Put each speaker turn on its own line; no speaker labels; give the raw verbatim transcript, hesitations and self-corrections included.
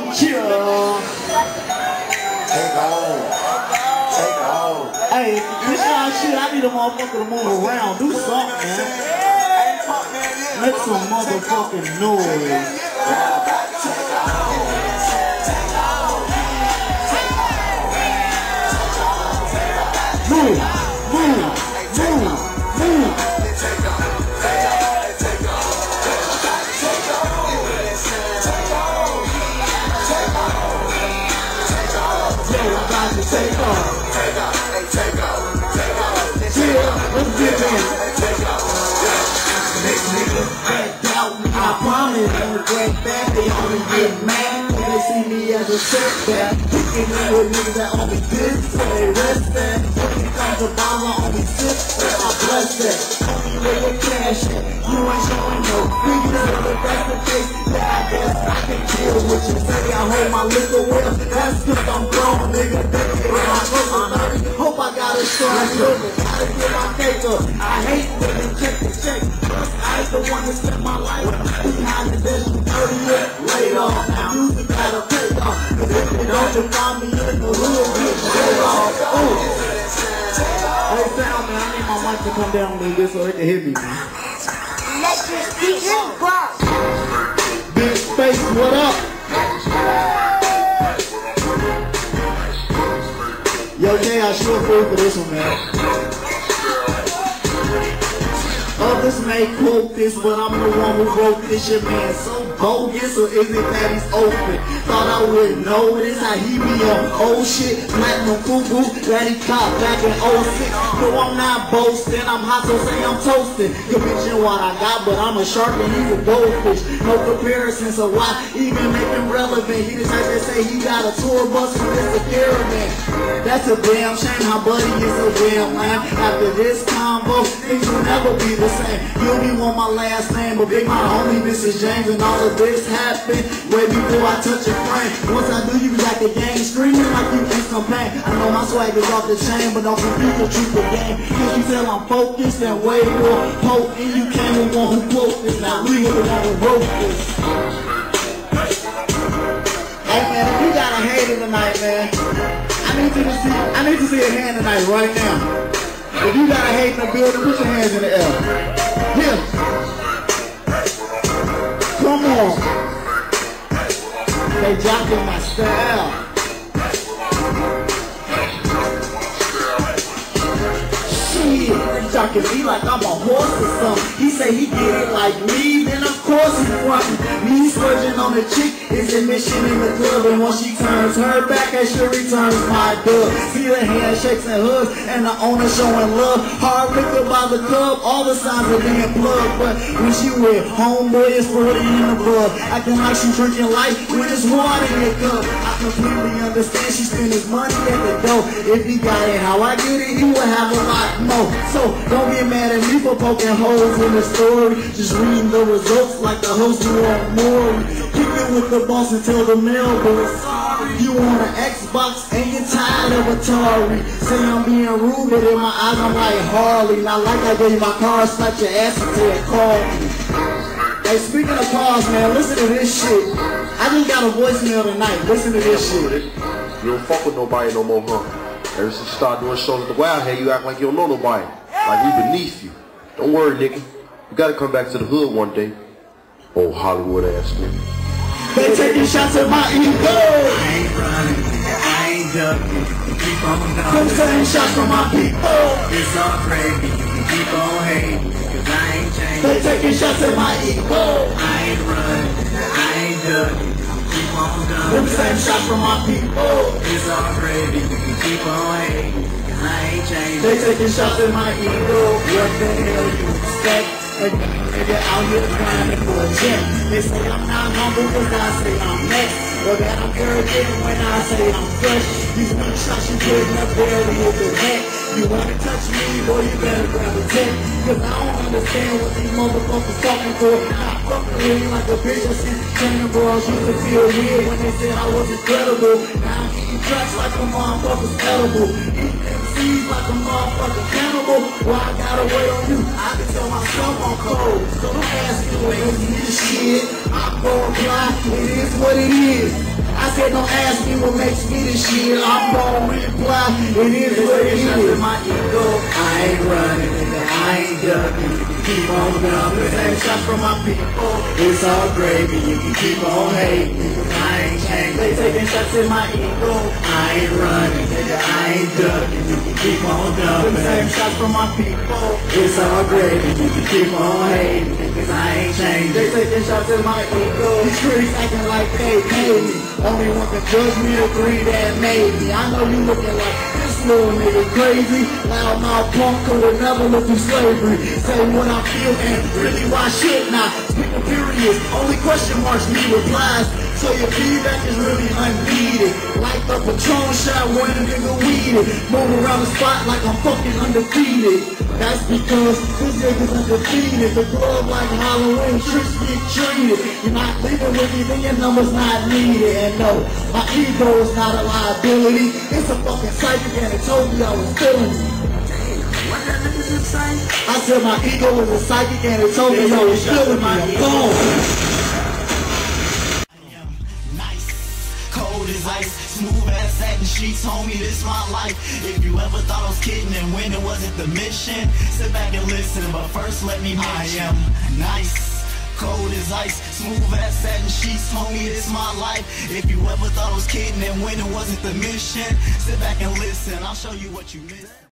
Chill.
Take on. Take on.
Hey, this y'all shit, I need a motherfucker to move around. Do something, man. Make some motherfucking noise. Move, move, move, move. Take off. Take off. Hey, take off. Take off. Yeah, let's get in. Take off. Next nigga, back out. I promise. When they break back, they only get mad. When they see me as a setback. Kicking in with niggas that only this, so they rest that. When it comes to bombs, I only sit, so I bless that. Only where your cash at. You ain't showing no figures, so if that's the case, then I guess I can deal with you. Say I hold my liquor well, that's cause I'm grown, nigga. Hope I got a strong living, gotta get my cake up. I hate living check to check. I ain't the one that spent my life behind the desk for thirty years laid off. Now music gotta pay off, cause if you don't, you find me in the hood with laid off. Ooh. Hey sound man, I need my mic to come down a little bit so they can hear me, man.
Let your speak in bar.
Big Space, what up? Yo, Jay, I sure feel for this one, man. Others may quote this, but I'm the one who wrote this. Your man so bogus, or is it that he's open? Thought I wouldn't know this, how he be on old shit. Platinum cuckoo, that he caught back in oh six. No, I'm not boasting, I'm hot, so say I'm toasting. You're bitching what I got, but I'm a shark and he's a goldfish. No comparison, so why even make him relevant? He just had to say he got a tour bus and it's a caravan. That's a damn shame how buddy is so damn lame. After this combo, things will never be the same. You'll be want my last name, but big my homie Missus James. And all of this happened way before I touch a frame. Once I do, you be like the gang screaming like you in some pain. I know my swag is off the chain, but don't confuse the truth of game. Cause you tell I'm focused and way more potent. You came with one who quote this, now we were the one who wrote this. Hey man, if you got a hater tonight, man, I need you to see, I need to see a hand tonight right now. If you got a hate in the building, put your hands in the air. Here. Come on. They jocking my style. Shit, they jocking me like I'm a horse or something. He say he get it like me, then of course he's frontin'. Me splurging on the chick is admission in the club, and once she turns her back, as she returns my dub. See the handshakes and hugs, and the owner showing love. Hard liquor by the club, all the signs are being plugged. But when she with homeboy, it's forty and above. Acting like she drinking light when it's water in your cup. I completely understand she spend his money at the door. If he got it how I get it, he will have a lot more. So don't get mad at me for poking holes in the story. Just reading the results like the host who want more. Kick it with the boss and tell the mailboy sorry. You want an Xbox and you're tired of Atari. Say I'm being rude, but in my eyes I'm like Harley. Not like I gave you my car, slap your ass until it called me. Hey, speaking of cars, man, listen to this shit. I just got a voicemail tonight. Listen to this shit.
You don't fuck with nobody no more, huh? Ever since you start doing shows at the Wild Head, you act like you don't know nobody. Like we beneath you. Don't worry, nigga. You gotta come back to the hood one day. Oh, Hollywood ass nigga.
They taking shots at my ego.
I ain't running, I ain't ducking. Keep on going.
Them taking shots from my people.
It's all crazy. You can keep on hating, cause I ain't changing.
They taking shots at my ego.
I ain't running, I ain't ducking. Keep on going.
Them taking shots from my people.
It's all crazy. You can keep on hating, cause I ain't changing.
They taking shots at my ego. What the hell you expect? A nigga out here grinding for a check. They say I'm not humble cause I say I'm next. But that I'm arrogant when I say I'm fresh. These new shots you putting up there with the neck. You wanna touch me, boy, you better grab a tech. Cause I don't understand what these motherfuckers talking for. I fucking with me like a bitch that sent training bras. Used to feel weird when they said I was incredible. Now I'm eating tracks like a motherfucker's edible. Eating M Cs like a motherfucking cannibal. Well, I gotta wait on you. I can tell myself I'm cold. So don't ask me what else you need shit. I'm gonna apply. It is what it is. I said, don't ask me what makes me this shit. I'm gonna reply, it is what it is. My ego, I ain't running, nigga, I ain't ducking. You can keep on dumping. Same shots from my people. It's all gravy, you can keep on hating. I ain't changing. They taking shots in my ego. I ain't running, nigga, I ain't ducking. You can keep on dumping. Same shots from my people. It's all gravy, you can keep on hating. Cause I ain't changing. They taking shots in my ego. These critics acting like they paid me. Only one can judge me, agree that made me. I know you looking like this little nigga crazy. Loud mouth punk who would never look through slavery. Say what I feel and really why shit now. Speaking furious, only question marks need replies. So your feedback is really unneeded. Like the Patron shot when a nigga weeded. Move around the spot like I'm fucking undefeated. That's because this nigga's undefeated. The glove like Halloween tricks get treated. You're not leaving with me, then your number's not needed. And no, my ego is not a liability. It's a fucking psychic and it told me I was feeling it.
What that nigga just say?
I said my ego is a psychic and it told me I was feeling me. I'm gone.
Cold as ice, smooth as satin sheets, homie, this my life. If you ever thought I was kidding and when it wasn't the mission, sit back and listen, but first let me mention I am nice, cold as ice, smooth as satin sheets, homie, this my life. If you ever thought I was kidding and when it wasn't the mission, sit back and listen, I'll show you what you missed.